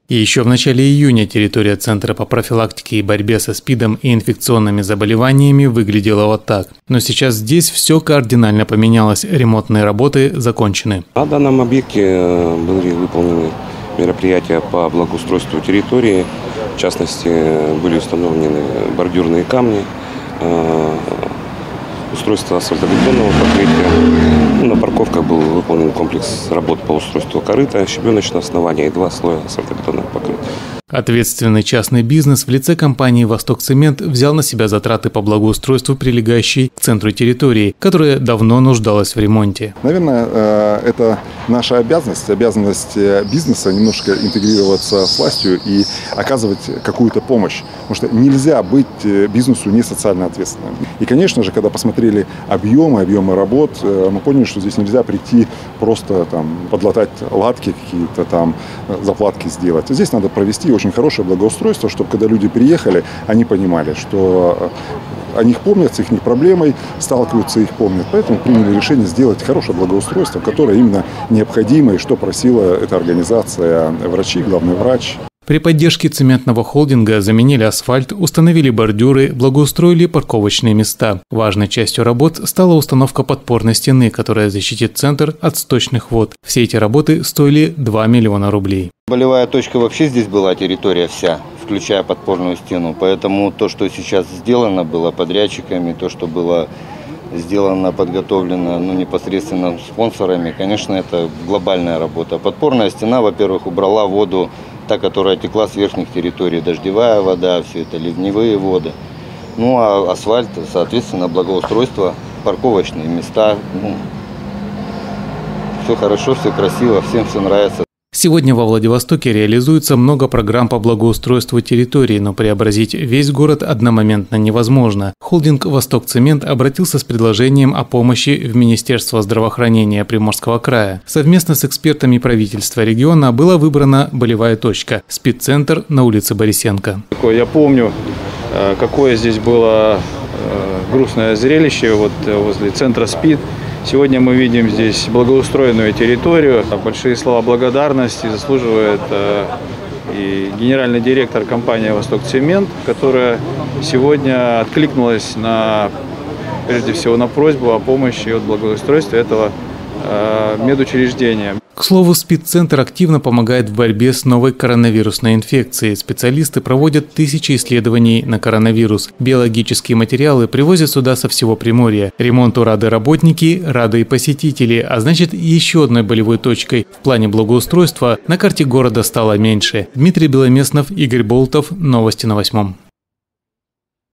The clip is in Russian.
И еще в начале июня территория Центра по профилактике и борьбе со СПИДом и инфекционными заболеваниями выглядела вот так. Но сейчас здесь все кардинально поменялось, ремонтные работы закончены. На данном объекте были выполнены мероприятия по благоустройству территории. В частности, были установлены бордюрные камни, устройство асфальтобетонного покрытия. На парковках был выполнен комплекс работ по устройству корыта, щебеночного основания и 2 слоя асфальтобетонного покрытия. Ответственный частный бизнес в лице компании «Востокцемент» взял на себя затраты по благоустройству прилегающей к центру территории, которая давно нуждалась в ремонте. Наверное, это наша обязанность бизнеса немножко интегрироваться с властью и оказывать какую-то помощь. Потому что нельзя быть бизнесу не социально ответственным. И, конечно же, когда посмотрели объемы работ, мы поняли, что здесь нельзя прийти просто подлатать латки какие-то заплатки сделать. Здесь надо провести очень хорошее благоустройство, чтобы когда люди приехали, они понимали, что о них помнят, с их проблемой сталкиваются, их помнят. Поэтому приняли решение сделать хорошее благоустройство, которое именно необходимо и что просила эта организация, врачи, главный врач. При поддержке цементного холдинга заменили асфальт, установили бордюры, благоустроили парковочные места. Важной частью работ стала установка подпорной стены, которая защитит центр от сточных вод. Все эти работы стоили 2 миллиона рублей. Болевая точка вообще здесь была территория вся, включая подпорную стену. Поэтому то, что сейчас сделано было подрядчиками, то, что было сделано, подготовлено непосредственно спонсорами, конечно, это глобальная работа. Подпорная стена, во-первых, убрала воду, та, которая текла с верхних территорий, дождевая вода, все это ливневые воды. Ну а асфальт, соответственно, благоустройство, парковочные места. Все хорошо, все красиво, всем все нравится. Сегодня во Владивостоке реализуется много программ по благоустройству территории, но преобразить весь город одномоментно невозможно. Холдинг «Востокцемент» обратился с предложением о помощи в Министерство здравоохранения Приморского края. Совместно с экспертами правительства региона была выбрана болевая точка – СПИД-центр на улице Борисенко. Я помню, какое здесь было грустное зрелище возле центра СПИД. Сегодня мы видим здесь благоустроенную территорию. Большие слова благодарности заслуживает и генеральный директор компании «Востокцемент», которая сегодня откликнулась прежде всего на просьбу о помощи от благоустройства этого медучреждения. К слову, СПИД-центр активно помогает в борьбе с новой коронавирусной инфекцией. Специалисты проводят тысячи исследований на коронавирус. Биологические материалы привозят сюда со всего Приморья. Ремонту рады работники, рады и посетители. А значит, еще одной болевой точкой в плане благоустройства на карте города стало меньше. Дмитрий Беломеснов, Игорь Болтов. Новости на 8.